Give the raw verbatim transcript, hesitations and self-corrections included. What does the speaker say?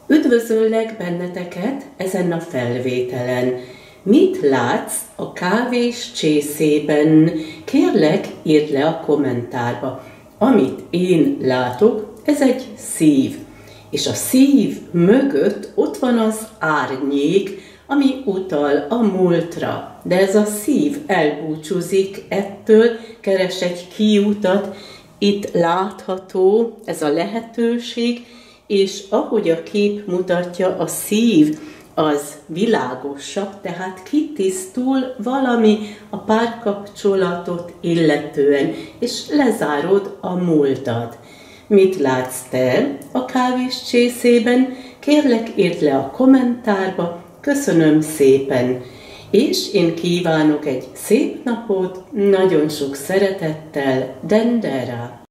Üdvözöllek benneteket ezen a felvételen. Mit látsz a kávés csészében? Kérlek, írd le a kommentárba. Amit én látok, ez egy szív. És a szív mögött ott van az árnyék, ami utal a múltra. De ez a szív elbúcsúzik ettől, keres egy kiutat. Itt látható ez a lehetőség, és ahogy a kép mutatja, a szív az világosabb, tehát kitisztul valami a párkapcsolatot illetően, és lezárod a múltad. Mit látsz te a kávés csészében? Kérlek, írd le a kommentárba, köszönöm szépen, és én kívánok egy szép napot, nagyon sok szeretettel, Dendera!